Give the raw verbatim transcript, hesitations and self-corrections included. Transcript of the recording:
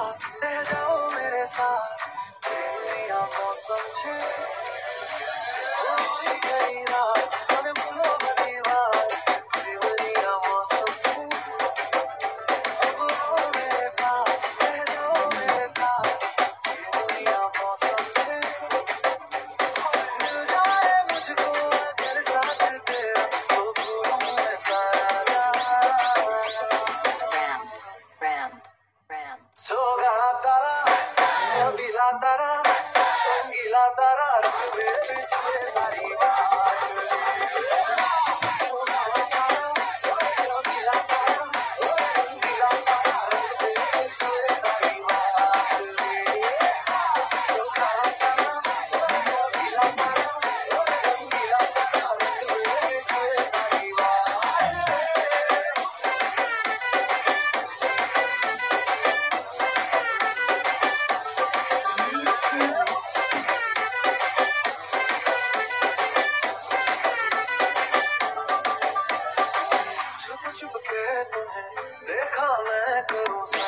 पास रह जाओ मेरे साथ, मेरी आंखों समझे गई रात, मन भूलो भली बात, मेरी आंखों समझे अब आओ मेरे पास रह जाओ मेरे साथ, मेरी आंखों समझे मिल जाए मुझको अगर साथ तेरा तो भूलूं मैं सारा Ram, Ram. Soga tara, sabila tara, angila tara, rubber chhe bari baat. Soga tara, sabila tara, angila tara, rubber chhe bari baat. Soga tara, sabila tara, angila tara, rubber chhe bari baat. छुप छुप के तुम्हें देखा मैं करूँ